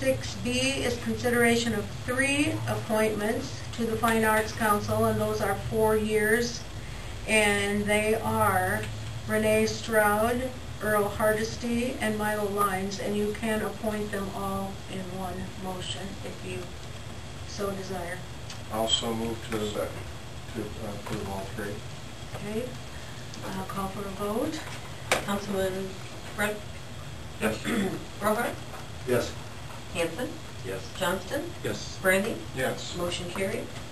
6B is consideration of 3 appointments to the Fine Arts Council, and those are 4 years. And they are Renee Stroud, Earl Hardesty, and Milo Lines, and you can appoint them all in one motion if you so desire. Also move to approve all 3. Okay, I'll call for a vote. Councilman Brett? Yes. Robart? Yes. Hanson? Yes. Johnston? Yes. Brandy? Yes. Motion carried.